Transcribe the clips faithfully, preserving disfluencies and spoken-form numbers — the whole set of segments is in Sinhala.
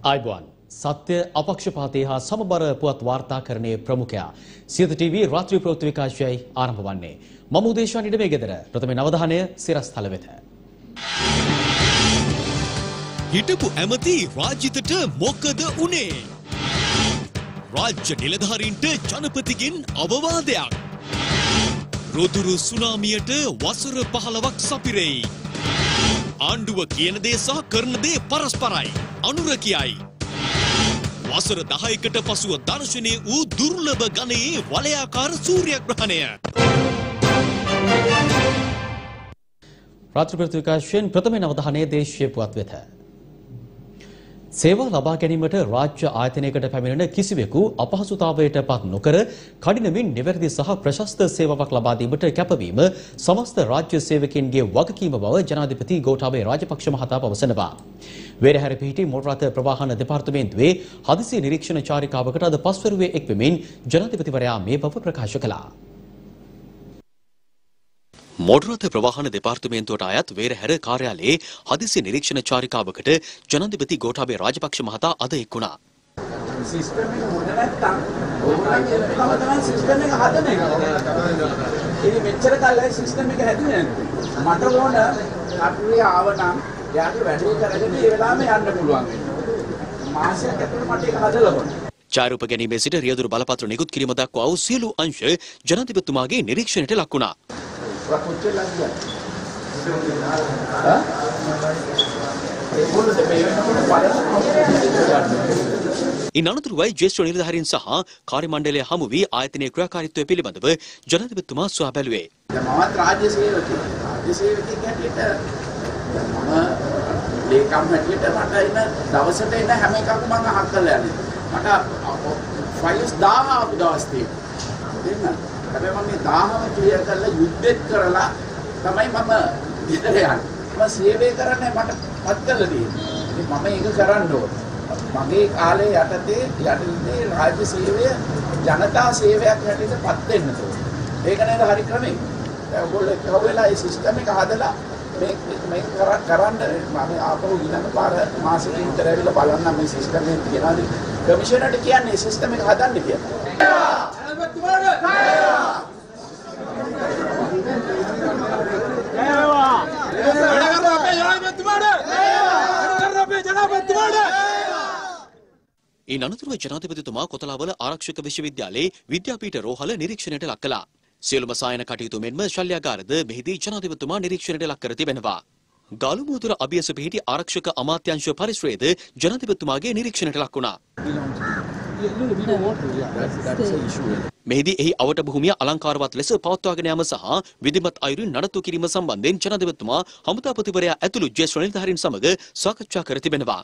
आयुबान सत्य अपक्षपाती हा समबर पुवत वार्ताकरणे प्रमुखया सियත टीवी रात्रि प्रवृत्ति विकासයයි ආරම්භ වන්නේ මම උදේශාන් ඉඩමේ ගෙදර ප්‍රථම නවධානය සිරස්තල වෙත හිටපු ඇමති රාජිතට මොකද උනේ රාජ්‍ය නිලධාරීන්ට ජනපතිගෙන් අවවාදයක් රොදුරු සුනාමියට වසර පහළොවක් සපිරෙයි ආණ්ඩුව කියන දේ සහ කරන දේ පරස්පරයි අනුර කියයි වසර දහයකට පසුව දර්ශනීය වූ දුර්ලභ ගණයේ වලයාකාර සූර්යග්‍රහණය රාත්‍රී ප්‍රතිවිකාශයෙන් ප්‍රථම නවධානයේ දේශීය පුවත් වෙත සේවා ලබා ගැනීමට රාජ්‍ය ආයතනයකට පැමිණෙන කිසිවෙකු අපහසුතාවයට පත් නොකර කඩිනමින් නිවැරදි සහ ප්‍රශස්ත සේවාවක් ලබා දීමට කැපවීම සමස්ත රාජ්‍ය සේවකයන්ගේ වගකීම බව ජනාධිපති ගෝඨාභය රාජපක්ෂ මහතා පවසනවා. වේරහැර පිහිටි මොටර් රථ ප්‍රවාහන දෙපාර්තමේන්තුවේ හදිසි නිරීක්ෂණ චාරිකාවකට අද පස්වරුවේ එක්වෙමින් ජනාධිපතිවරයා මේ බව ප්‍රකාශ කළා. මොටර් රථ ප්‍රවාහන දෙපාර්තමේන්තුවට අයත් වේරහැර කාර්යාලයේ හදිසි නිරීක්ෂණ චාරිකාවකට ජනාධිපති ගෝඨාභය රාජපක්ෂ මහතා අද එක් වුණා. සිස්ටම් එක හොඳ නැත්නම් ඕගොල්ලන්ගේ කම තමයි සිස්ටම් එක හදන එක. ඉතින් මෙච්චර කාලෙ සිස්ටම් එක හැදුනේ නැද්ද? මට ඕන කටුවේ ආවනම් යාගේ වැඩේ කරගෙන ඒ වෙලාවෙම යන්න පුළුවන් වෙනවා. මාසයක් ඇතුළත මට ඒක හදලා ඕන. චාරුප ගැනීමේ සිට රියදුරු බලපත්‍ර නිකුත් කිරීම දක්වා වූ සියලු අංශ ජනාධිපතිතුමාගේ නිරීක්ෂණයට ලක් වුණා. ඉන් අනතුරුවයි ජ්‍යෙෂ්ඨ නිලධාරීන් සහ කාර්ය මණ්ඩලය හමු වී ආයතනයේ ක්‍රියාකාරීත්වය පිළිබඳව ජනාධිපතිතුමා සොයා බැලුවේ. මමත් රාජ්‍ය සේවකයෙක්. රාජ්‍ය සේවකයෙක් හැටියට මම ලේකම් හැටියට මට ඉන්න දවසට එන හැම එකක්ම මම අහක් කරලා යන්නේ. මට ෆයිල්ස් දාහ ආපු දවස් තියෙනවා. දෙන්න. හැබැයි මම මේ දාහම ක්ලියර් කරලා යුද්ධෙත් කරලා තමයි මම ඉතර යන්නේ. මම සේවය කරන්නේ මට පත් කළා තියෙන්නේ. ඉතින් මම ඒක කරන්න ඕන. මගේ කාලේ යටතේ යටතේ රාජ්‍ය සේවය ජනතා සේවයක් හැටියට පත් වෙන්න ඕන. ඒක නේද හරි ක්‍රමය. දැන් ඔයගොල්ලෝ කවුරුලා මේ සිස්ටම් එක හදලා මේ මේ කරන්න මම ආපහු ඊළඟ පාර මාසෙක ඉතර ඇවිල්ලා බලන්න මේ සිස්ටම් එක තියනවාද කමිෂනර්ට කියන්නේ සිස්ටම් එක හදන්න කියලා. ඉන් අනතුරුව ජනාධිපතිතුමා කොතලාවල ආරක්ෂක විශ්වවිද්‍යාලයේ විද්‍යාපීඨ රෝහල නිරීක්ෂණයට ලක් කළා. සියලුම සායන කටයුතු මෙන්ම ශල්‍යාගාරද මෙහිදී ජනාධිපතිතුමා නිරීක්ෂණයට ලක් කර තිබෙනවා. ගාලුමුවතුර අභියස පිහිටි ආරක්ෂක අමාත්‍යාංශ පරිශ්‍රයේද ජනාධිපතිතුමාගේ නිරීක්ෂණයට ලක් වුණා. මෙහිදී එහි අවට භූමිය අලංකාරවත් ලෙස පවත්වාගෙන යාම සහ විධිමත් අයුරින් නඩත්තු කිරීම සම්බන්ධයෙන් ජනාධිපතිතුමා හමුදාපතිවරයා ඇතුළු ජ්‍යෙෂ්ඨ නිලධාරීන් සමග සාකච්ඡා කර තිබෙනවා.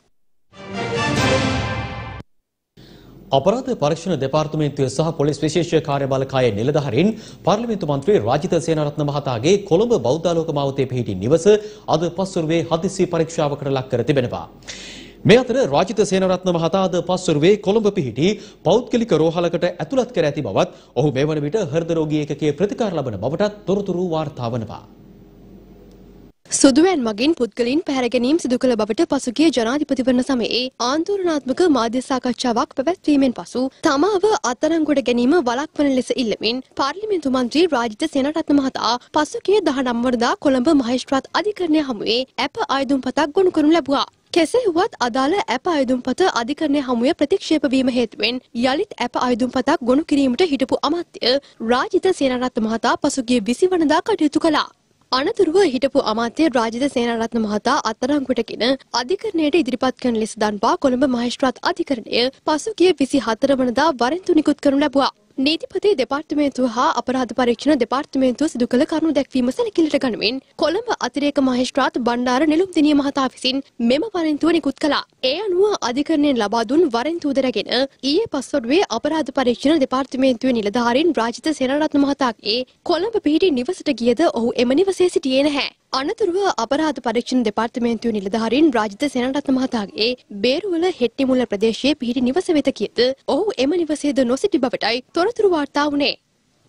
අපරාධ පරීක්ෂණ දෙපාර්තමේන්තුව සහ පොලිස් විශේෂ කාර්යබලකායේ නිලධාරීන් පාර්ලිමේන්තු මන්ත්‍රී රාජිත සේනාරත්න මහතාගේ කොළඹ බෞද්ධාලෝක මාවතේ පිහිටි නිවස අද පස්වරුවේ හදිසි පරීක්ෂාවකට ලක් කර තිබෙනවා. මේ අතර රාජිත සේනාරත්න මහතා අද පස්වරුවේ කොළඹ පිහිටි පෞද්ගලික රෝහලකට ඇතුළත් කර ඇති බවත් ඔහු මේ වන විට හෘද රෝගී ඒකකයේ ප්‍රතිකාර ලබන බවටත් තොරතුරු වාර්තා වනවා. සුදුවැන් මගින් පුද්ගලයන් පැහැර ගැනීම සිදු කළ බවට පසුගිය ජනාධිපතිවරණ සමයේ ආන්දෝලනාත්මක මාධ්‍ය සාකච්ඡාවක් පැවැත්වීමෙන් පසු තමාව අත්අඩංගුවට ගැනීම වළක්වන ලෙස ඉල්ලමින් පාර්ලිමේන්තු මන්ත්‍රී රාජිත සේනාරත්න මහතා පසුගිය දහනව වනදා කොළඹ මහේස්ත්‍රාත් අධිකරණය හමුවේ ඇප ආයුධම්පතක් ගොනු කරනු ලැබුවා. කෙසේ වුවත් අදාළ ඇප ආයුධම්පත අධිකරණය හමුවේ ප්‍රතික්ෂේප වීම හේතුවෙන් යලිත් ඇප ආයුධම්පතක් ගොනු කිරීමට හිටපු අමාත්‍ය රාජිත සේනාරත්න මහතා පසුගිය විසි වනදා කටයුතු කළා. අනතුරුව හිටපු අමාත්‍ය රාජිත සේනාරත්න මහතා අත්අඩංගුවටගෙන අධිකරණයට ඉදිරිපත් කරන ලෙස දන්වා කොළඹ මහේස්ත්‍රාත් අධිකරණය පසුගිය විසි හතර වනදා වරෙන්තු නිකුත් කරනු ලැබුවා. නීතිපති දෙපාර්තමේන්තුව හා අපරාධ පරීක්ෂණ දෙපාර්තමේන්තුව සිදු කළ කරුණු දැක්වීම සැලකිලිට ගනිමින් කොළඹ අතිරේක මහේස්ත්‍රාත් බණ්ඩාර නිලුම්දිනිය මහතා විසින් මෙම වරෙන්තුව නිකුත් කළා. ඒ අනුව අධිකරණයෙන් ලබා දුන් වරෙන්තුව දරගෙන ඊයේ පස්වරුවේ අපරාධ පරීක්ෂණ දෙපාර්තමේන්තුවේ නිලධාරීන් රාජිත සේනාරත්න මහතාගේ කොළඹ පිහිටි නිවසට ගියද ඔහු එම නිවසේ සිටියේ නැහැ. අනතුරුව අපරාධ පරීක්ෂණ දෙපාර්තමේන්තුවේ නිලධාරීන් රාජිත සේනාරත්න මහතාගේ බේරුවල හෙට්ටිමුල්ල ප්‍රදේශයේ පිහිටි නිවස වෙත ගියද ඔහු එම නිවසේද නොසිටි බවටයි තොරතුරු වාර්තා වුණේ.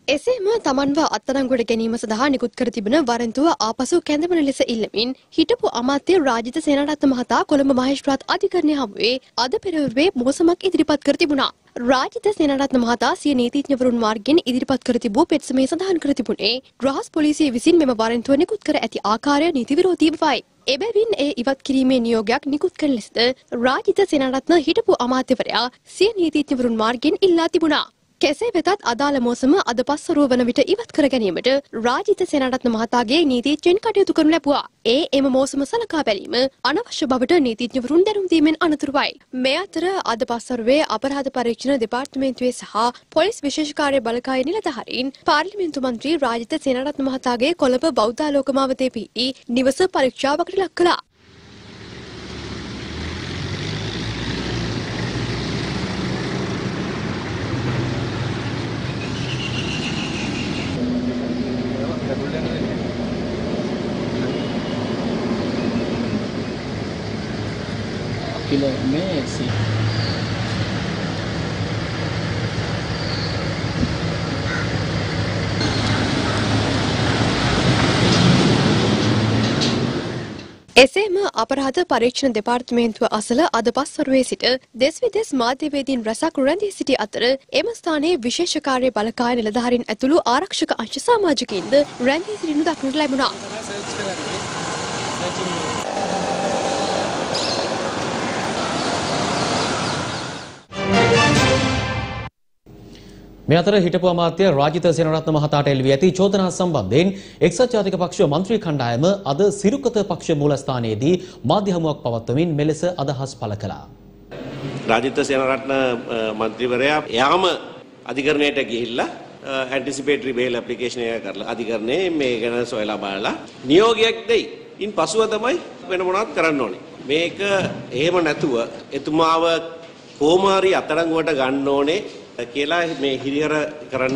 එසේම තමන්ව අත්අඩංගුවට ගැනීම සඳහා නිකුත් කර තිබෙන වරෙන්තුව ආපසු කැඳවන ලෙස ඉල්ලමින් හිටපු අමාත්‍ය රාජිත සේනාරත්න මහතා කොළඹ මහේස්ත්‍රාත් අධිකරණය හමුවේ අද පෙරවරුවේ මෝසමක් ඉදිරිපත් කර තිබුණා. රාජිත සේනාරත්න මහතා සිය නීතිඥවරුන් මාර්ගයෙන් ඉදිරිපත් කර තිබූ පෙත්සමේ සඳහන් කර තිබුණේ රහස් පොලිසිය විසින් මෙම වරෙන්තුව නිකුත් කර ඇති ආකාරය නීති විරෝධී බවයි. එබැවින් ඒ ඉවත් කිරීමේ නියෝගයක් නිකුත් කළ ලෙසද රාජිත සේනාරත්න හිටපු අමාත්‍යවරයා සිය නීතිඥවරුන් මාර්ගයෙන් ඉල්ලා තිබුණා. කෙසේ වෙතත් අදාළ මෝසම අද පස්වරුව වන විට ඉවත් කර ගැනීමට රාජිත සේනාරත්න මහතාගේ නීතිඥයන් කටයුතු කරනු ලැබුවා. ඒ එම මෝසම සලකා බැලීම අනවශ්‍ය බවට නීතිඥවරුන් දැනුම් දීමෙන් අනතුරුවයි. මේ අතර අද පස්වරුවේ අපරාධ පරීක්ෂණ දෙපාර්තමේන්තුවේ සහ පොලිස් විශේෂ කාර්ය බලකායේ නිලධාරීන් පාර්ලිමේන්තු මන්ත්‍රී රාජිත සේනාරත්න මහතාගේ කොළඹ බෞද්ධාලෝක මාවතේ පිහිටි නිවස පරීක්ෂාවකට ලක් කළා. Kilo Messi. එසේම අපරාධ පරීක්ෂණ දෙපාර්තමේන්තුව අසල අද පස්වරුවේ සිට දෙස් විදෙස් මාධ්‍යවේදීන් රැසක් රැඳී සිටි අතර එම ස්ථානයේ විශේෂ කාර්ය බලකාය නිලධාරීන් ඇතුළු ආරක්ෂක අංශ සමාජිකයින්ද රැඳී සිටිනු දක්නට ලැබුණා. මේ අතර හිටපු අමාත්‍ය රාජිත සේනාරත්න මහතාට එල්වී ඇති චෝදනා සම්බන්ධයෙන් එක්සත් ජාතික පක්ෂ මන්ත්‍රී කණ්ඩායම අද සිරුකත පක්ෂ මූලස්ථානයේදී මාධ්‍ය හමුවක් පවත්වමින් මෙලෙස අදහස් පළ කළා. රාජිත සේනාරත්න මන්ත්‍රීවරයා යාම අධිකරණයට ගිහිල්ලා ඇන්ටිසිපේටරි බේල් ඇප්ලිකේෂන් එක කරලා අධිකරණයේ මේ ගැන සොයලා බලලා නියෝගයක් දෙයි. ඉන් පසුව තමයි වෙන මොනවත් කරන්න ඕනේ. මේක එහෙම නැතුව එතුමාව කොමාරි අත්අඩංගුවට ගන්න ඕනේ කියලා මේ හිරියර කරන්න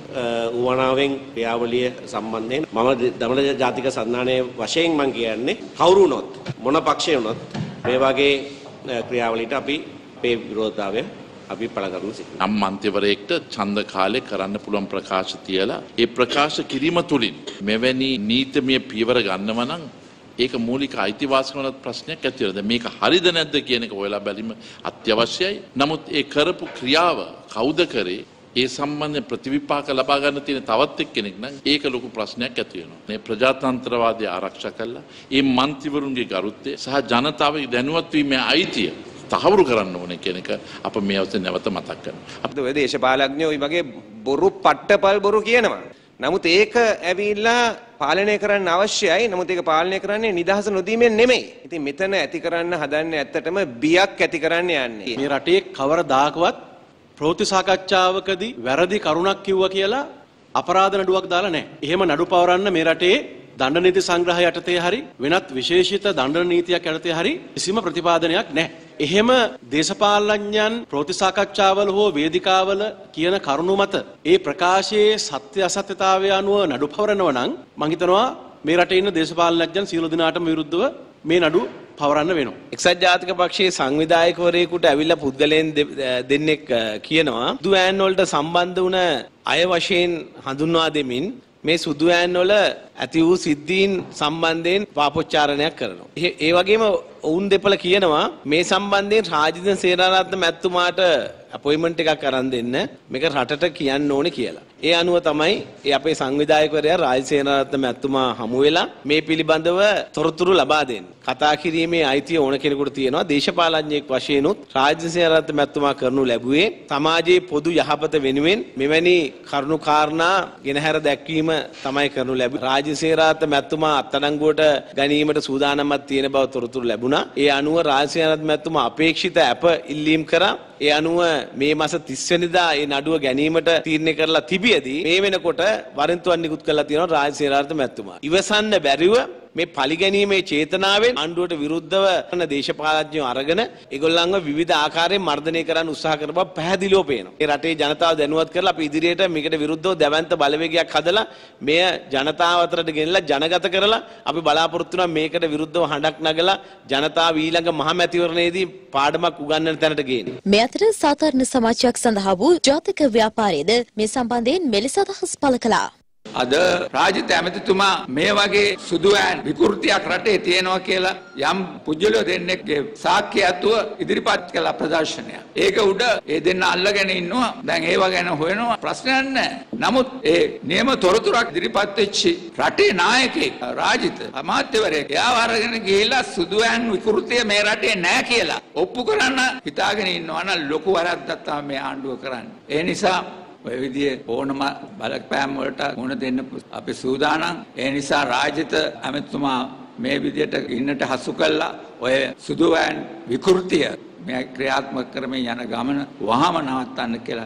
උවනාවෙන් ක්‍රියාවලිය සම්බන්ධයෙන් මම දමන ජාතික සන්නානයේ වශයෙන් මම කියන්නේ කවුරු වුණොත් මොන පක්ෂය වුණොත් මේ වගේ ක්‍රියාවලියට අපි මේ විරෝධතාවය අපි පළ කරන සිටිනවා. නම් මන්ත්‍රීවරයෙක්ට ඡන්ද කාලේ කරන්න පුළුවන් ප්‍රකාශ තියලා ඒ ප්‍රකාශ කිරීම තුළින් මෙවැනි නීතිමය පියවර ගන්නව නම් ඒක මූලික අයිතිවාසිකම් ප්‍රශ්නයක් ඇති වෙනවා. මේක හරිද නැද්ද කියන එක හොයලා බැලීම අත්‍යවශ්‍යයි. නමුත් ඒ කරපු ක්‍රියාව කවුද කරේ? ඒ සම්බන්ධ ප්‍රතිවිපාක ලබා ගන්න තියෙන තවත් එක්කෙනෙක් නම් ඒක ලොකු ප්‍රශ්නයක් ඇති වෙනවා. මේ ප්‍රජාතන්ත්‍රවාදී ආරක්ෂා කළා. මේ මන්ත්‍රීවරුන්ගේ ගරුත්වය සහ ජනතාවගේ දැනුවත් වීමේ අයිතිය තහවුරු කරන්න ඕනේ කියන එක අප මේ අවස්ථේ නැවත මතක් කරනවා. අපිට ඔය දේශපාලඥයෝ මේ වගේ බොරු පට්ටපල් බොරු කියනවා. නමුත් ඒක ඇවිල්ලා පාලනය කරන්න අවශ්‍යයි. නමුත් ඒක පාලනය කරන්නේ නිදහස නොදීමෙන් නෙමෙයි. ඉතින් මෙතන ඇති කරන්න හදන්නේ ඇත්තටම බියක් ඇති කරන්න යන්නේ. මේ රටේ කවරදාකවත් ප්‍රවෘත්ති සාකච්ඡාවකදී වැරදි කරුණක් කිව්වා කියලා අපරාධ නඩුවක් දාලා නැහැ. එහෙම නඩු පවරන්න මේ රටේ දණ්ඩ නීති සංග්‍රහය යටතේ හරි වෙනත් විශේෂිත දණ්ඩ නීතියක් යටතේ හරි කිසිම ප්‍රතිපාදනයක් නැහැ. එහෙම දේශපාලඥයන් ප්‍රවෘත්ති සාකච්ඡාවල හෝ වේදිකාවල කියන කරුණු මත ඒ ප්‍රකාශයේ සත්‍ය අසත්‍යතාවය අනුව නඩු පවරනවා නම් මම හිතනවා මේ රටේ ඉන්න දේශපාලඥයන් සියලු දෙනාටම විරුද්ධව මේ නඩු පවරන්න වෙනවා. එක්සත් ජාතික පක්ෂයේ සංවිධායකවරයෙකුට ඇවිල්ලා පුද්ගලයන් දෙන්නෙක් කියනවා සුදු ඈන් වලට සම්බන්ධ වුණ අය වශයෙන් හඳුන්වා දෙමින් මේ සුදු ඈන් වල ඇති වූ සිද්ධීන් සම්බන්ධයෙන් පාපොච්චාරණයක් කරනවා. ඒ වගේම ඔවුන් දෙපළ කියනවා මේ සම්බන්ධයෙන් රාජිත සේනාරත්න මැතිතුමාට අපොයින්ට්මන්ට් එකක් අරන් දෙන්න මේක රටට කියන්න ඕනේ කියලා. ඒ අනුව තමයි ඒ අපේ සංවිධායකවරයා රාජිත සේනාරත්න මැතිතුමා හමු වෙලා මේ පිළිබඳව තොරතුරු ලබා දෙන්නේ. කතා කිරීමේ අයිතිය ඕන කෙනෙකුට තියෙනවා. දේශපාලඥයෙක් වශයෙන් උත් රාජිත සේනාරත්න මැතිතුමා කරනු ලැබුවේ සමාජයේ පොදු යහපත වෙනුවෙන් මෙවැනි කරුණු කාරණා ගෙනහැර දැක්වීම තමයි කරනු ලැබුවේ. රාජිත සේනාරත්න මැතිතුමා අත්අඩංගුවට ගැනීමට සූදානම්ක් තියෙන බව තොරතුරු ලැබුණා. ඒ අනුව රාජිත සේනාරත්න මැතිතුමා අපේක්ෂිත අප ඉල්ලීම් කරා. ඒ අනුව මේ මාස තිස් වෙනිදා ඒ නඩුව ගැනීමට තීරණය කරලා තිබියදී මේ වෙනකොට වරෙන්තුවක් නිකුත් කරලා තියෙනවා රාජිත සේනාරත්න මැතිතුමා. ඉවසන්න බැරිව මේ පරිගැනීමේ චේතනාවෙන් ආණ්ඩුවට විරුද්ධව කරන දේශපාලඥයෝ අරගෙන ඒගොල්ලන්ව විවිධ ආකාරයෙන් මර්ධනය කරන්න උත්සාහ කරන බව පැහැදිලිව පේනවා. ඒ රටේ ජනතාව දැනුවත් කරලා අපි ඉදිරියට මේකට විරුද්ධව දැවැන්ත බලවේගයක් හදලා මෙය ජනතාව අතරට ගෙනලා ජනගත කරලා අපි බලාපොරොත්තු වෙනවා මේකට විරුද්ධව හඬක් නගලා ජනතාව ඊළඟ මහ මැතිවරණයේදී පාඩමක් උගන්වන තැනට ගේන්නේ. මේ අතර සාධාරණ සමාජයක් සඳහා වූ ජාතික ව්‍යාපාරයේද මේ සම්බන්ධයෙන් මෙලෙස අදහස් පළ කළා. අද රාජිත ඇමතිතුමා මේ වගේ සුදුවෑන් විකෘතියක් රටේ තියෙනවා කියලා යම් පුජ්‍යලෝ දෙන්නෙක්ගේ සාක්ෂි ඇතුව ඉදිරිපත් කළ ප්‍රදර්ශනය. ඒක උඩ ඒ දෙන්න අල්ලගෙන ඉන්නවා. දැන් ඒව ගැන හොයනවා ප්‍රශ්නයක් නැහැ. නමුත් ඒ නියම තොරතුරක් ඉදිරිපත් වෙච්චි රටේ නායකයෙක් රාජිත අමාත්‍යවරයෙක් එයාව අරගෙන ගිහිල්ලා සුදුවෑන් විකෘතිය මේ රටේ නැහැ කියලා ඔප්පු කරන්න හිතාගෙන ඉන්නවා නම් ලොකු වැරද්දක් තමයි මේ ආණ්ඩුව කරන්නේ. ඒ නිසා ඔය විදිහේ ඕනම බලපෑම් වලට මුහුණ දෙන්න අපි සූදානම්. ඒ නිසා රාජිත ඇමතුමා මේ විදිහට ඉන්නට හසු කළා. ඔය සුදුවෑන් විකෘතිය මේ ක්‍රියාත්මක කරමින් යන ගමන වහාම නවත්තන්න කියලා.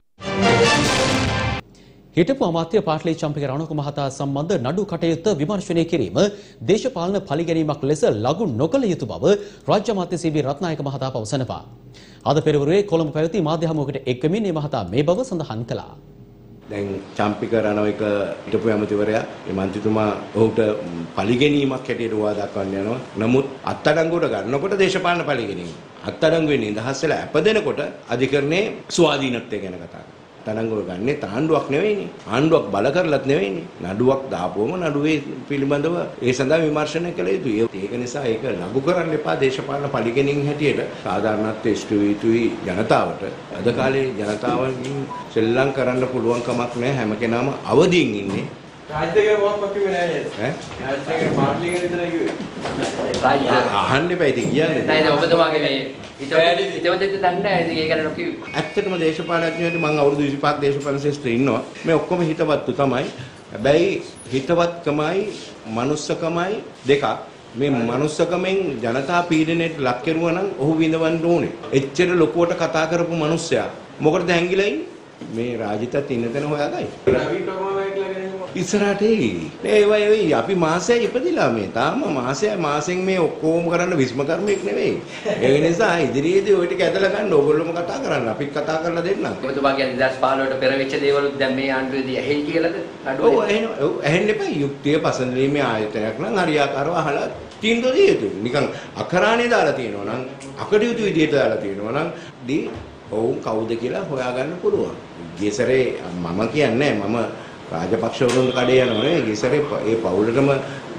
හිටපු අමාත්‍ය පාටලී චම්පික රණෝක මහතා සම්බන්ධ නඩු කටයුත්ත විමර්ශනය කිරීම දේශපාලන පරිගැනීමක් ලෙස ලඝු නොකළ යුතු බව රාජ්‍ය අමාත්‍ය සී.බී. රත්නායක මහතා පවසනවා. අද පෙරවරුවේ කොළඹ පැවති මාධ්‍ය හමුවකට එක්වමින් මේ මහතා මේ බව සඳහන් කළා. දැන් චම්පික රණවික හිටපු ඇමතිවරයා මේ මන්ත්‍රීතුමා ඔහුට පරිගැනීමක් හැටියට වා දක්වන්න යනවා. නමුත් අත්අඩංගුවට ගන්නකොට දේශපාලන පරිගැනීම. අත්අඩංගුවේ නිදහස් වෙලා අපදෙනකොට අධිකරණයේ ස්වාධීනත්වය ගැන කතා කරනවා. අත්අඩංගුව ගන්නේ තාණ්ඩුවක් නෙවෙයිනේ. ආණ්ඩුවක් බල කරලත් නෙවෙයිනේ. නඩුවක් දාපුවම නඩුවේ පිළිබඳව ඒ සඳහා විමර්ශනය කළ යුතුයි. ඒක නිසා ඒක ලඝු කරන්න එපා දේශපාලන පරිගැනීම් හැටියට. සාධාරණත්වයේ ඉෂ්ට වී යුතුයි ජනතාවට. අද කාලේ ජනතාවගෙන් සෙල්ලම් කරන්න පුළුවන් කමක් නැහැ. හැම කෙනාම අවදියෙන් ඉන්නේ. රාජ්‍යයේ මොකක්ද කිව්වේ නෑ නේද? ඈ? රාජ්‍යයේ පාර්ලිමේන්තුවේ විතරයි කිව්වේ. රාජ්‍ය අහන්න එපා ඉතින් කියන්නේ. නෑ නෑ ඔබතුමාගේ මේ හිතවතෙත් දන්නේ නෑ ඉතින් ඒක ගැන කිව්වේ. ඇත්තටම දේශපාලඥයන්ට මම අවුරුදු විසිපහක් දේශපාලන ශාස්ත්‍රයේ ඉන්නවා. මේ ඔක්කොම හිතවත්තු තමයි. හැබැයි හිතවත්කමයි මනුස්සකමයි දෙකක්. මේ මනුස්සකමෙන් ජනතා පීඩනයට ලක් කෙරුවා නම් ඔහු විඳවන්න ඕනේ. එච්චර ලොකුවට කතා කරපු මනුස්සයා මොකටද හැංගිලා ඉන්නේ? මේ රාජිතත් ඉන්න තැන හොයාගයි. රවි ප්‍රමාණයක්ලාගෙන ඉස්සරහට එයි. ඒ වගේ අපි මාසෙයි ඉපදිලා මේ තාම මාසෙයි මාසෙන් මේ ඔක්කොම කරන්න විස්ම කර්මයක් නෙවෙයි. ඒ නිසා ඉදිරියේදී ওই ටික ඇදලා ගන්න ඕගොල්ලෝම කතා කරන්න. අපිත් කතා කරලා දෙන්නම්. ඔබතුමා කියන්නේ දෙදාස් පහළොවට පෙර වෙච්ච දේවලුත් දැන් මේ ආණ්ඩුවේදී ඇහෙයි කියලාද? ඔව් ඇහෙනවා. ඇහෙන්න එපා. යුක්තිය පසඳීමේ ආයතනයක් නම් හරියාකාරව අහලා තීන්දුව දිය යුතුයි. නිකන් අකරාණේ දාලා තියෙනවා නම් අකටයුතු විදියට දාලා තියෙනවා නම් දී ඔවුන් කවුද කියලා හොයාගන්න පුළුවන්. ගියසරේ මම කියන්නේ මම රාජපක්ෂවරුන් කඩේ යනවා නේ. ගියසරේ ඒ පවුලටම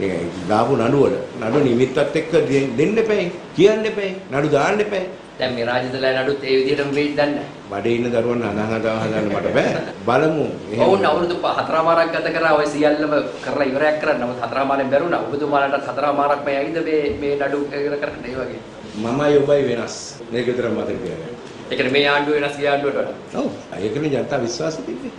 දාපු නඩුවල නඩු නිමිත්තත් එක්ක දෙන්න එපා. කියන්න එපා. නඩු දාන්න එපා. දැන් මේ රාජදලා නඩුත් ඒ විදිහටම වෙයිද දන්නේ නැහැ. බඩේ ඉන්න දරුවන් අනහදව හදන්න මට බෑ. බලමු. ඔවුන් අවුරුදු හතරමාරක් ගත කරා ඔය සියල්ලම කරලා ඉවරයක් කරන්න. නමුත් හතරමාරෙන් බැරුණා. ඔබතුමාලටත් හතරමාරක් මේ ඇයිද මේ මේ නඩු ඉවර කරන්න ඒ වගේ. මමයි ඔබයි වෙනස්. මේක විතර මතක තියාගන්න. ඒ කියන්නේ මේ ආණ්ඩුව වෙනස් ගිය ආණ්ඩුවට වඩා. ඔව්. ඒකනේ ජනතා විශ්වාසය තිබ්බේ.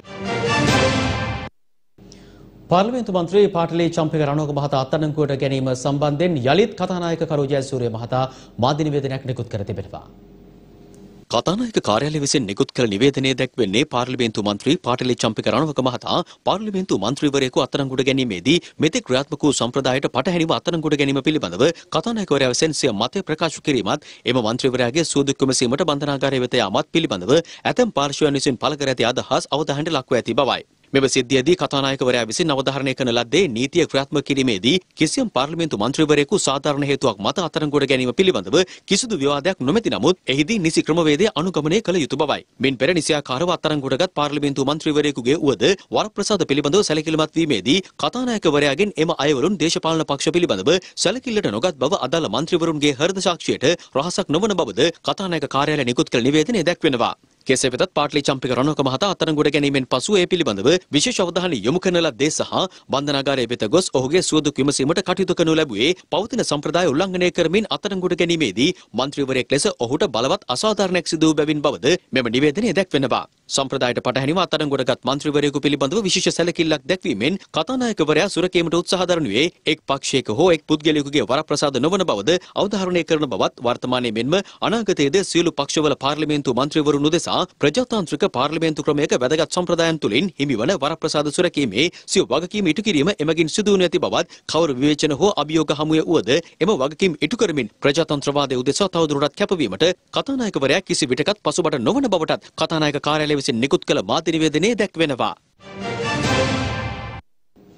පාර්ලිමේන්තු මන්ත්‍රී පාටලී චම්පික රණෝක මහතා අත්අඩංගුවට ගැනීම සම්බන්ධයෙන් යලිත් කතානායක කරු ජයසූරිය මහතා මාධ්‍ය නිවේදනයක් නිකුත් කර තිබෙනවා. කතානායක කාර්යාලය විසින් නිකුත් කළ නිවේදනයේ දැක්වෙන්නේ පාර්ලිමේන්තු මන්ත්‍රී පාටලී චම්පික රණවක මහතා පාර්ලිමේන්තු මන්ත්‍රීවරයෙකු අත්අඩංගුවට ගැනීමේදී මෙතෙක් ක්‍රියාත්මක වූ සම්ප්‍රදායට පටහැනිව අත්අඩංගුවට ගැනීම පිළිබඳව කතානායකවරයා විසින් සිය මතය ප්‍රකාශ කිරීමත් එම මන්ත්‍රීවරයාගේ සුවදුක් විමසීමට බන්ධනාගාරය වෙත යාමත් පිළිබඳව ඇතැම් පාර්ශ්වයන් විසින් පළ කර ඇති අදහස් අවධානයට ලක්ව ඇති බවයි. මෙම සිද්ධියේදී කතානායකවරයා විසින් අවධාරණය කරන ලද්දේ නීතිය ක්‍රියාත්මක කිරීමේදී කිසියම් පාර්ලිමේන්තු මන්ත්‍රීවරයෙකු සාධාරණ හේතුවක් මත අත්අඩංගුවට ගැනීම පිළිබඳව කිසිදු විවාදයක් නොමැති නමුත් එහිදී නිසි ක්‍රමවේදය අනුගමනය කළ යුතු බවයි. මින් පෙර නිසියාකාරව අත්අඩංගුවටගත් පාර්ලිමේන්තු මන්ත්‍රීවරයෙකුගේ වුවද වරප්‍රසාද පිළිබඳව සැලකිලිමත් වීමේදී කතානායකවරයාගෙන් එම අයවරුන් දේශපාලන පක්ෂ පිළිබඳව සැලකිල්ලට නොගත් බව අදාළ මන්ත්‍රීවරුන්ගේ හෘද සාක්ෂියට රහසක් නොවන බවද කතානායක කාර්යාලය නිකුත් කළ නිවේදනයේ දැක්වෙනවා. කෙසේ වෙතත් පාටලී චම්පික රණවක මහතා අත්අඩංගුවට ගැනීමෙන් පසු ඒ පිළිබඳව විශේෂ අවධානය යොමු කරන ලද්දේ සහ බන්ධනාගාරය වෙත ගොස් ඔහුගේ සුවදුක් විමසීමට කටයුතු කරනු ලැබුවේ පවතින සම්ප්‍රදාය උල්ලංඝනය කරමින් අත්අඩංගුවට ගැනීමේදී මන්ත්‍රීවරයෙක් ලෙස ඔහුට බලවත් අසාධාරණයක් සිදු වූ බැවින් බවද මෙම නිවේදනයේ දැක්වෙනවා. සම්ප්‍රදායට පටහැනිව අත්අඩංගුවටගත් මන්ත්‍රීවරයෙකු පිළිබඳව විශේෂ සැලකිල්ලක් දැක්වීමෙන් කතානායකවරයා සුරකීමට උත්සාහ දරනුයේ එක් පක්ෂයක හෝ එක් පුද්ගලයෙකුගේ වරප්‍රසාද නොවන බවද අවධාරණය කරන බවත් වර්තමානයේ මෙන්ම අනාගතයේද සියලු පක්ෂවල පාර්ලිමේන්තු මන්ත්‍රීවරුන් උදෙසා ප්‍රජාතාන්ත්‍රික පාර්ලිමේන්තු ක්‍රමයක වැදගත් සම්ප්‍රදායන් තුළින් හිමිවන වරප්‍රසාද සුරකීමේ සිය වගකීම ඉටු කිරීම එමගින් සිදු වනු ඇති බවත් කවර විවේචන හෝ අභියෝග හමුවේ වුවද එම වගකීම් ඉටු කරමින් ප්‍රජාතන්ත්‍රවාදය උදෙසා තවදුරටත් කැපවීමට කතානායකවරයා කිසි විටකත් පසුබට නොවන බවටත් කතානායක කාර්යාලය විසින් නිකුත් කළ මාධ්‍ය නිවේදනයේ දැක්වෙනවා.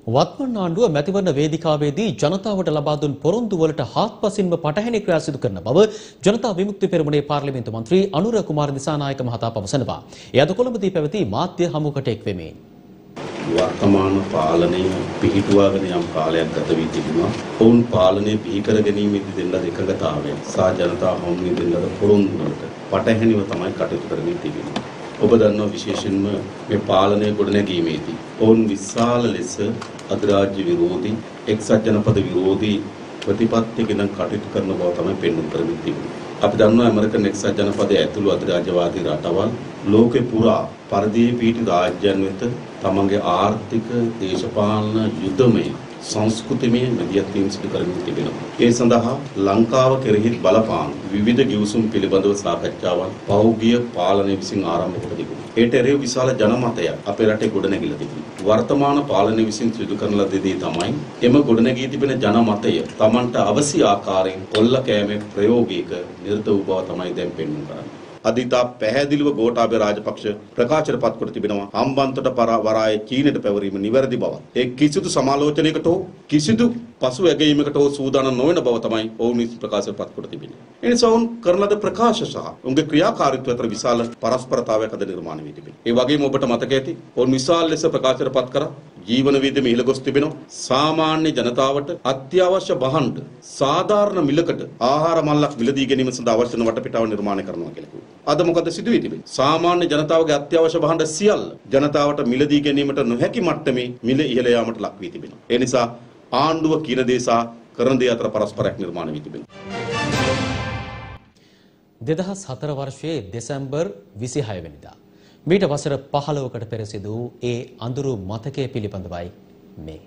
වත්මන් ආණ්ඩුව මැතිවරණ වේදිකාවේදී ජනතාවට ලබා දුන් පොරොන්දු වලට හාත්පසින්ම පටහැනි ක්‍රියා සිදු කරන බව ජනතා විමුක්ති පෙරමුණේ පාර්ලිමේන්තු මන්ත්‍රී අනුර කුමාර දිසානායක මහතා පවසනවා. එය අද කොළඹදී පැවති මාධ්‍ය හමුවකට එක් වෙමින් වර්තමාන පාලනය පිහිටුවාගෙන යම් කාලයක් ගත වී තිබුණා. ඔවුන් පාලනය පිහි කර ගැනීමේදී දෙන්න එකඟතාවය සහ ජනතා හමුවේ දෙන්න පොරොන්දු වලට පටහැනිව තමයි කටයුතු කරමින් තිබෙන්නේ. ඔබ දන්නවා විශේෂයෙන්ම මේ පාලනය ගොඩනැගීමේදී ඔවුන් විශාල ලෙස අධිරාජ්‍ය විරෝධී එක්සත් ජනපද විරෝධී ප්‍රතිපත්තියකින් කටයුතු කරන බව තමයි පෙන්වන්න කරමින් තිබෙන්නේ. අපි දන්නවා ඇමරිකන් එක්සත් ජනපදයේ ඇතුළු අධිරාජ්‍යවාදී රටවල් ලෝකේ පුරා පරිධියේ පිහිටි රාජ්‍යයන් වෙත තමන්ගේ ආර්ථික දේශපාලන යුදමය සංස්කෘතිමය මැදිහත්වීම් සිදු කරමින් තිබෙනවා. ඒ සඳහා ලංකාව කෙරෙහි බලපාන විවිධ ගිවිසුම් පිළිබඳව සාකච්ඡාවන් පෞද්ගලික පාලනය විසින් ආරම්භ කර තිබුණා. ඒට එරෙහිව විශාල ජනමතයක් අපේ රටේ ගොඩනැගිලා තිබුණා. වර්තමාන පාලනය විසින් සිදු කරන ලදී තමයි එම ගොඩනැගී තිබෙන ජනමතය Tamanට අවශ්‍ය ආකාරයෙන් කොල්ල කෑමේ ප්‍රයෝගික නිරත වූ බව තමයි දැන් පෙන්වන්න කරන්නේ. අදිතා පැහැදිලිව ගෝඨාභය රාජපක්ෂ ප්‍රකාශයට පත් කර තිබෙනවා හම්බන්තොට වරායේ චීනයට පැවරීම නිවැරදි බව. ඒ කිසිදු සමාලෝචනයකට හෝ කිසිදු පසු ඇගීමකට හෝ සූදානම් නොවන බව තමයි ඔවුන් ප්‍රකාශයට පත් කර තිබෙන්නේ. ඒ නිසා ඔවුන් කරන ලද ප්‍රකාශ සහ ඔවුන්ගේ ක්‍රියාකාරීත්වය අතර විශාල පරස්පරතාවයක් අද නිර්මාණය වී තිබෙනවා. ඒ වගේම ඔබට මතක ඇති ඔවුන් විශාල ලෙස ප්‍රකාශයට පත් කරා ජීවන විද්‍යාවේ ඉහළ ගොස් තිබෙනවා. සාමාන්‍ය ජනතාවට අත්‍යවශ්‍ය බහඬ සාධාරණ මිලකට ආහාර මල්ලක් මිලදී ගැනීම සඳහා අවශ්‍ය වන වටපිටාව නිර්මාණය කරනවා කියලා කිව්වා. අද මොකද සිදු වී තිබෙන්නේ? සාමාන්‍ය ජනතාවගේ අත්‍යවශ්‍ය බහඬ සියල්ල ජනතාවට මිලදී ගැනීමට නොහැකි මට්ටමේ මිල ඉහළ යාමට ලක් වී තිබෙනවා. ඒ නිසා ආණ්ඩුව කියන දේ සහ කරන දේ අතර පරස්පරයක් නිර්මාණය වී තිබෙනවා. දෙදහස් හතර වර්ෂයේ දෙසැම්බර් විසිහය වෙනිදා මීට වසර පහළොවකට පෙර සිදු වූ ඒ අඳුරු මතකයේ පිළිබඳවයි මේ.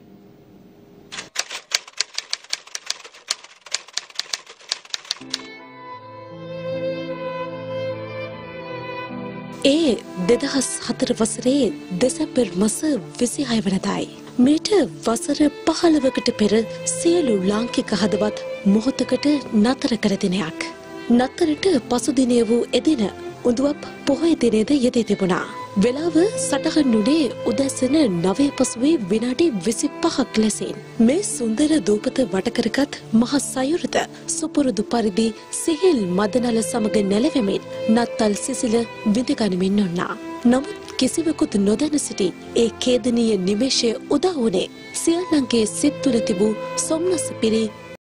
ඒ දෙදහස් හතර වසරේ දෙසැම්බර් මස විසිහය වනදායි. මීට වසර පහළොවකට පෙර සියලු ලාංකික හදවත් මොහොතකට නතර කර දිනයක්. නතරට පසුදිනය වූ එදින උඳුවප් පොහොය දිනේද යෙදී තිබුණා. වෙලාව සටහන් වුණේ උදැසන නවය පසුවේ විනාඩි විසිපහක් ලෙසින්. මේ සුන්දර දූපත වටකරගත් මහ සයුරද සුපුරුදු පරිදි සිහිල් මදනල සමග නැලවෙමින් නත්තල් සිසිල විඳගනිමින් නොන්නා. නමුත් කිසිවෙකුත් නොදැන සිටි ඒ ඛේදනීය නිමේෂය උදා වුණේ සියල්ලන්ගේ සිත් තුළ තිබූ සොම්නස පිරි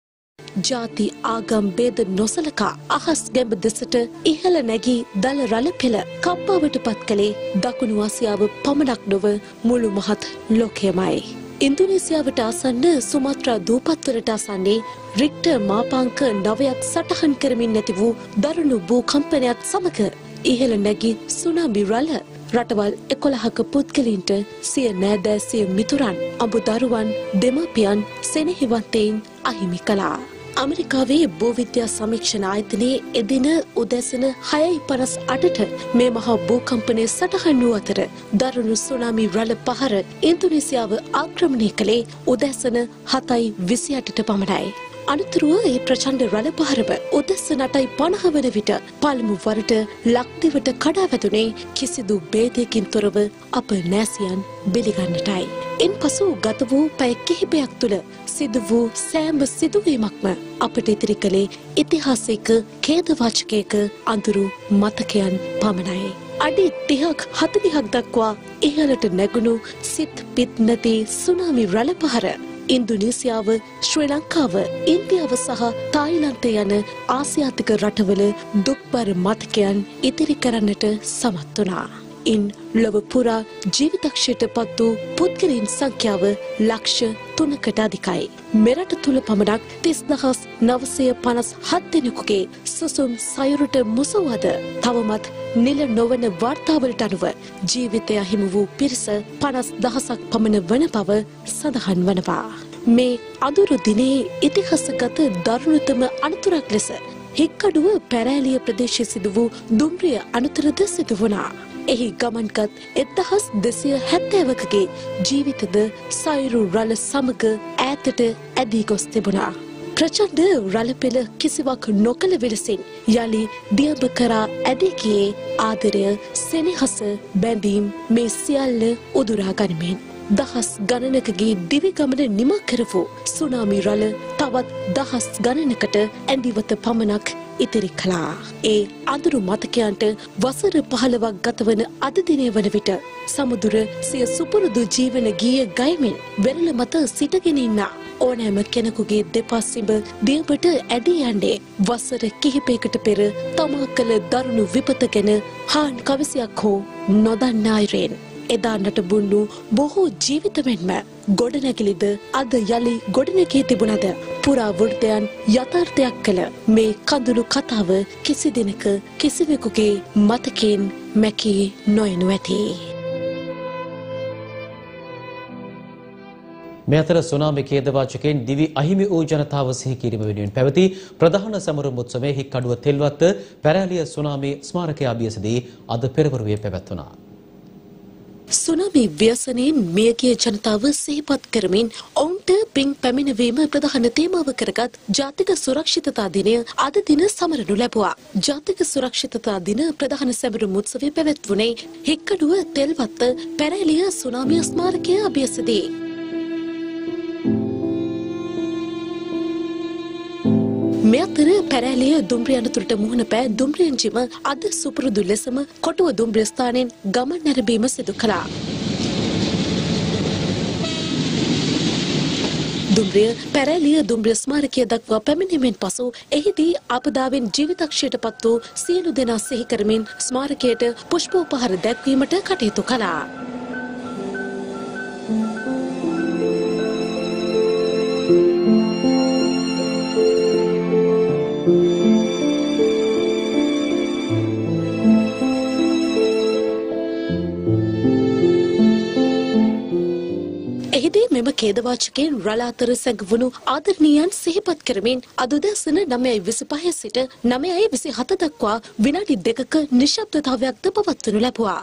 ජාති ආගම් බේද නොසලකා අහස් ගැඹ දෙසට ඉහළ නැගී දල රළ පෙළ කප්පාවට පත් කළේ දකුණු ආසියාව පමණක් නොව මුළු මහත් ලෝකයමයි. ඉන්දුනීසියාවට ආසන්න සුමාත්‍රා දූපත්වලට ආසන්නේ රික්ටර් මාපාංක නවයක් සටහන් කරමින් නැති වූ දරුණු භූකම්පනයත් සමග ඉහළ නැගී සුනාමි රළ රටවල් එකොළහක පුද්ගලයින්ට සිය නෑදෑ සිය මිතුරන් අඹදරුවන් දෙමාපියන් සෙනෙහිවන්තයින් අහිමි කළා. ඇමරිකාවේ භූවිද්‍යා සමීක්ෂණ ආයතනයේ එදින උදැසන හයයි පනස් අටට මේ මහා භූකම්පනය සටහන් වූ අතර දරුණු සුනාමි රළ පහර ඉන්දුනීසියාව ආක්‍රමණය කළේ උදැසන හතයි විසි අටට පමණයි. අනතුරුව ඒ ප්‍රචණ්ඩ රළ පහරව උදැසන අටයි පනහ වන විට පළමු වරට ලක්දිවට කඩා වැදුනේ කිසිදු භේදයකින් තොරව අප නෑසියන් බිලිගන්නටයි. ඉන්පසු ගත වූ පැය කිහිපයක් තුළ සිදු වූ සෑම සිදුවීමක්ම අපට ඉතිරි කළේ ඉතිහාසයක ඛේදවාචකයක අඳුරු මතකයන් පමණයි. අඩි තිහක් හතලිහක් දක්වා ඉහළට නැගුණු සිත් පිත් නැති සුනාමි රළ පහර ඉන්දුනීසියාව, ශ්‍රී ලංකාව, ඉන්දියාව සහ තායිලන්තය යන ආසියාතික රටවල දුක්බර මතකයන් ඉතිරි කරන්නට සමත් වුණා. ඉන් ලොව පුරා ජීවිතක්ෂයට පත් වූ පුද්ගලයන් සංඛ්‍යාව ලක්ෂ තුනකට අධිකයි. මෙරට තුළ පමණක් තිස් දහස් නවසය පනස් හත් දෙනෙකුගේ සුසුම් සයුරට මුසුවද තවමත් නිල නොවන වාර්තාවලට අනුව ජීවිතය අහිමි වූ පිරිස පනස් දහසක් පමණ වන බව සඳහන් වනවා. මේ අඳුරු දිනේ ඉතිහාසගත දරුණුතම අනතුරක් ලෙස හික්කඩුව පැරෑලිය ප්‍රදේශයේ සිදු වූ දුම්රිය අනතුරද සිදු වුණා. එහි ගමන්ගත් එක්දහස් දෙසිය හැත්තෑවකගේ ජීවිතද සයුරු රළ සමග ඈතට ඇදී ගොස් තිබුණා. ප්‍රචණ්ඩ රළ පෙළ කිසිවක් නොකළ විලසින් යළි දියඹ කරා ඇදී ගියේ ආදරය, සෙනෙහස, බැඳීම් මේ සියල්ල උදුරා ගනිමින්. දහස් ගණනකගේ දිවි ගමන නිම කරපු සුනාමි රළ තවත් දහස් ගණනකට ඇඳිවත පමණක් ඉතිරි කළා. ඒ අඳුරු මතකයන්ට වසර පහළොවක් ගතවන අද දිනය වන විට සමුදුර සිය සුපුරුදු ජීවන ගීය ගයමින් වෙරළ මත සිටගෙන ඉන්න ඕනෑම කෙනෙකුගේ දෙපස් සිඹ දියබට ඇදී යන්නේ වසර කිහිපයකට පෙර තමා කළ දරුණු විපත ගැන හාන් කවසියක් හෝ නොදන්නා අයරෙන්. එදා නටබුන්නු බොහෝ ජීවිත මෙන්ම ගොඩනැගිලිද අද යලි ගොඩනැගී තිබුණද පුරාවෘත්තයන් යථාර්ථයක් කළ මේ කඳුළු කතාව කිසි දිනක කිසිවෙකුගේ මතකයෙන් මැකී නොයනු ඇති. මේ අතර සුනාමි ඛේදවාචකයෙන් දිවි අහිමි වූ ජනතාව සිහි කිරීම වෙනුවෙන් පැවති ප්‍රධාන සමරුම් උත්සවයේ හික්කඩුව තෙල්වත්ත පැරැලිය සුනාමි ස්මාරකය අභියසදී අද පෙරවරුවේ පැවැත්වුණා. සුනාමි ව්‍යසනයෙන් මියගිය ජනතාව සිහිපත් කරමින් ඔවුන්ට පින් පැමිණවීම ප්‍රධාන තේමාව කරගත් ජාතික සුරක්ෂිතතා දිනය අද දින සමරනු ලැබුවා. ජාතික සුරක්ෂිතතා දින ප්‍රධාන සැමරුම් උත්සවය පැවැත්වුණේ හික්කඩුව තෙල්වත්ත පැරැලිය සුනාමි ස්මාරකය අභියසදී. මේ අතර පැරැලිය දුම්රිය අනතුරට මුහුණ පෑ දුම්රියන්ජිම අද සුපුරුදු ලෙසම කොටුව දුම්රිය ස්ථානයෙන් ගමන් නැරඹීම සිදු කළා. දුම්රිය පැරැලිය දුම්රිය ස්මාරකය දක්වා පැමිණීමෙන් පසු එහිදී ආපදාවෙන් ජීවිතක්ෂයට පත් වූ සියලු දෙනා සිහි කරමින් ස්මාරකයට පුෂ්පෝපහාර දැක්වීමට කටයුතු කළා. එහිදී මෙම ඛේදවාචකයෙන් රළ අතර සැඟවුණු ආදරණීයන් සිහිපත් කරමින් අද උදෑසන නවයයි විසිපහ සිට නවයයි විසිහත දක්වා විනාඩි දෙකක නිශ්ශබ්දතාවයක්ද පවත්වනු ලැබුවා.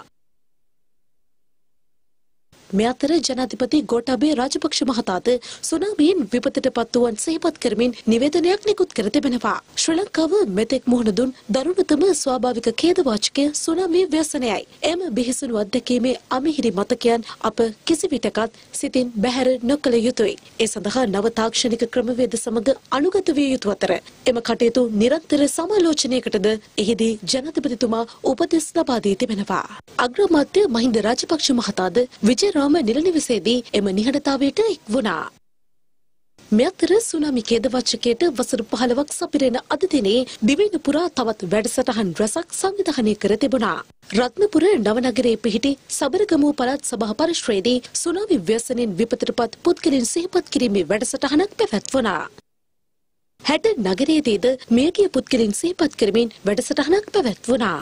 මේ අතර ජනාධිපති ගෝඨාභය රාජපක්ෂ මහතාද සුනාමියෙන් විපතට පත් වූවන් සිහිපත් කරමින් නිවේදනයක් නිකුත් කර තිබෙනවා. ශ්‍රී ලංකාව මෙතෙක් මුහුණ දුන් දරුණුතම ස්වාභාවික ඛේදවාචකය සුනාමි ව්‍යසනයයි. එම බිහිසුණු අත්දැකීමේ අමිහිරි මතකයන් අප කිසිවිටකත් සිතින් බැහැර නොකළ යුතුයි. ඒ සඳහා නව තාක්ෂණික ක්‍රමවේද සමග අනුගත විය යුතු අතර එම කටයුතු නිරන්තර සමාලෝචනයකටද එහිදී ජනාධිපතිතුමා උපදෙස් ලබා දී තිබෙනවා. අග්‍රාමාත්‍ය මහින්ද රාජපක්ෂ මහතාද විජය රාම නිල නිවසේදී එම නිහඬතාවයට එක් වුණා. මේ අතර සුනාමි ඛේදවාචකයට වසර පහළොවක් සපිරෙන අද දිනේ දිවයින පුරා තවත් වැඩසටහන් රැසක් සංවිධානය කර තිබුණා. රත්නපුර නවනගරයේ පිහිටි සබරගමුව පළාත් සභා පරිශ්‍රයේදී සුනාමි ව්‍යසනයෙන් විපතටපත් පුද්ගලයන් සිහිපත් කිරීමේ වැඩසටහනක් පැවැත්වුණා. හැඩ නගරයේදීද මියගිය පුද්ගලයන් සිහිපත් කරමින් වැඩසටහනක් පැවැත්වුණා.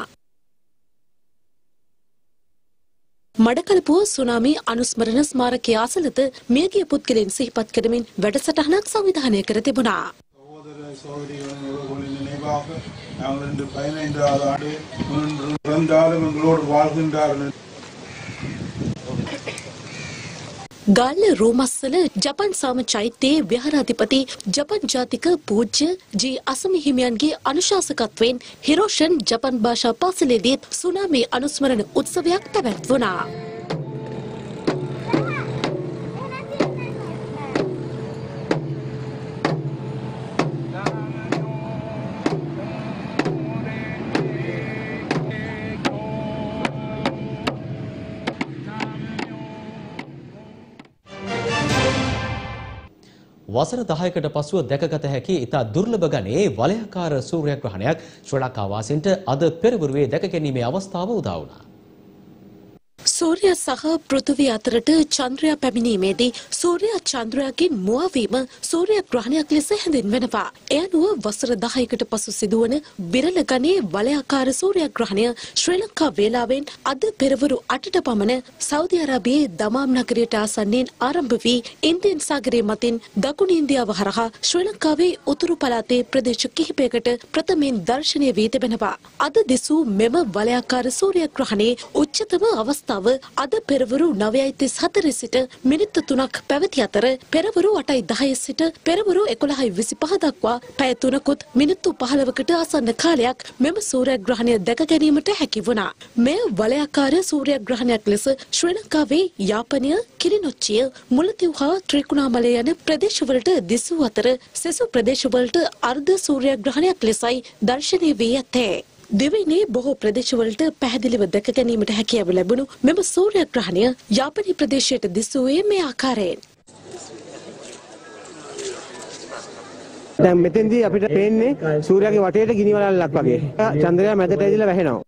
මඩකලපුව සුනාමි අනුස්මරණ ස්මාරකය අසලද මියගිය පුද්ගලයන් සිහිපත් කරමින් වැඩසටහනක් සංවිධානය කර තිබුණා. ගාල්ල රෝමස්සල ජපන් සාම චෛත්‍යයේ විහාරාධිපති ජපන් ජාතික පූජ්‍ය ජී අසමි හිමියන්ගේ අනුශාසකත්වයෙන් හිරෝෂන් ජපන් භාෂා පාසලේදී සුනාමි අනුස්මරණ උත්සවයක් පැවැත්වුණා. වසර දහයකට පසුව දැකගත හැකි ඉතා දුර්ලභ ගණයේ වලයාකාර සූර්යග්‍රහණයක් ශ්‍රී ලංකා වාසීන්ට අද පෙරවරුවේ දැක ගැනීමේ අවස්ථාව උදා වුණා. සූර්ය සහ පෘථිවිය අතරට චන්ද්‍රයා පැමිණීමේදී සූර්යා චන්ද්‍රයාගෙන් මුවාවීම සූර්යග්‍රහණයක් ලෙස හැඳින්වෙනවා. එය අනුව වසර දහයකට පසු සිදුවන විරල ගණයේ වලයාකාර සූර්යග්‍රහණය ශ්‍රී ලංකා වේලාවෙන් අද පෙරවරු අටට පමණ සෞදි අරාබියේ දමාම් නගරයට ආසන්නයෙන් ආරම්භ වී ඉන්දියන් සාගරය මතින් දකුණු ඉන්දියාව හරහා ශ්‍රී ලංකාවේ උතුරු පළාතේ ප්‍රදේශ කිහිපයකට ප්‍රථමයෙන් දර්ශනය වී තිබෙනවා. අද දිසූ මෙම වලයාකාර සූර්යග්‍රහණයේ උච්චතම අවස්ථාව අවස්ථාව අද පෙරවරු නවයයි තිස් හතර සිට මිනිත්තු තුනක් පැවති අතර පෙරවරු අටයි දහය සිට පෙරවරු එකොළහයි විසිපහ දක්වා පැය තුනකුත් මිනිත්තු පහළවකට ආසන්න කාලයක් මෙම සූර්යග්‍රහණය දැක ගැනීමට හැකි වුණා. මෙය වලයාකාර සූර්යග්‍රහණයක් ලෙස ශ්‍රී ලංකාවේ යාපනය, කිලිනොච්චිය, මුලතිව් හා ත්‍රිකුණාමලය යන ප්‍රදේශවලට දිසූ අතර සෙසු ප්‍රදේශවලට අර්ධ සූර්යග්‍රහණයක් ලෙසයි දර්ශනය වී ඇත්තේ. දෙවයිනේ බොහෝ ප්‍රදේශවලට පැහැදිලිව දැක ගැනීමට හැකියාව ලැබුණු මෙම සූර්යග්‍රහණය යාපනී ප්‍රදේශයට දිසුවේ මේ ආකාරයෙන්. දැන් මෙතෙන්දී අපිට පේන්නේ සූර්යාගේ වටේට ගිනි වලල්ලක් වගේ. චන්ද්‍රයා මැදට ඇදිලා වැහෙනවා.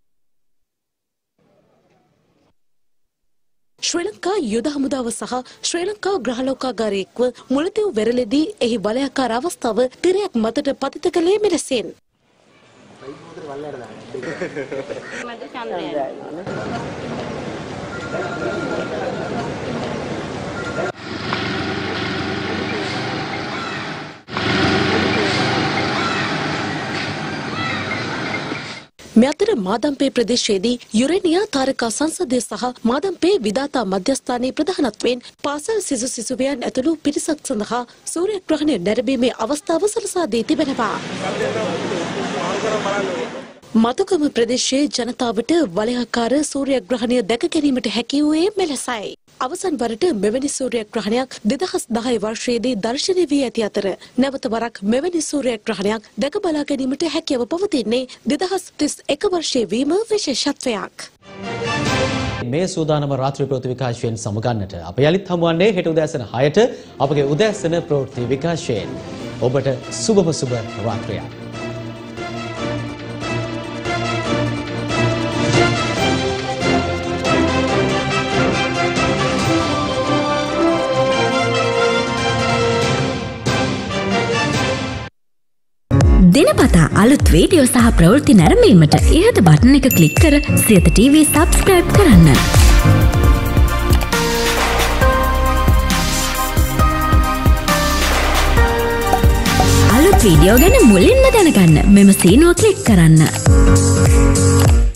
ශ්‍රී ලංකා යුද හමුදාව සහ ශ්‍රී ලංකා ග්‍රහලෝකාගාරයේක්ව මුලතිව් වෙරළේදී එහි වලයාකාර අවස්ථාව තිරයක් මතට පතිත කළේ මෙලෙසින්. මැද චන්ද්‍රයා මේ අතර මාදම්පේ ප්‍රදේශයේදී යුරේනියා තාරකා සංසදය සහ මාදම්පේ විදාතා මධ්‍යස්ථානයේ ප්‍රධානත්වයෙන් පාසල් සිසු සිසුවියන් ඇතුළු පිරිසක් සඳහා සූර්යග්‍රහණය නැරඹීමේ අවස්ථාව සලසා දී තිබෙනවා. මතුකම ප්‍රදේශයේ ජනතාවට වලයාකාර සූර්යග්‍රහණය දැක ගැනීමට හැකි වූයේ මෙලෙසයි. අවසන් වරට මෙවැනි සූර්යග්‍රහණයක් දෙදහස් දහය වර්ෂයේදී දර්ශනය වී ඇති අතර නැවත වරක් මෙවැනි සූර්යග්‍රහණයක් දැක බලා ගැනීමට හැකියාව පවතින්නේ දෙදහස් තිස් එක වර්ෂයේ වීම විශේෂත්වයක්. මේ සූදානම රාත්‍රී ප්‍රවෘත්ති විකාශයෙන් සමුගන්නට අප යලිත් හමුවන්නේ හෙට උදෑසන හයට අපගේ උදෑසන ප්‍රවෘත්ති විකාශයෙන්. ඔබට සුබම සුබ රාත්‍රියක්. දිනපතා අලුත් වීඩියෝ සහ ප්‍රවෘත්ති නැරඹීමට ඉහත බටන් එක ක්ලික් කර සියත ටීවී සබ්ස්ක්‍රයිබ් කරන්න. අලුත් වීඩියෝ ගැන මුලින්ම දැනගන්න මෙම සීනුව ක්ලික් කරන්න.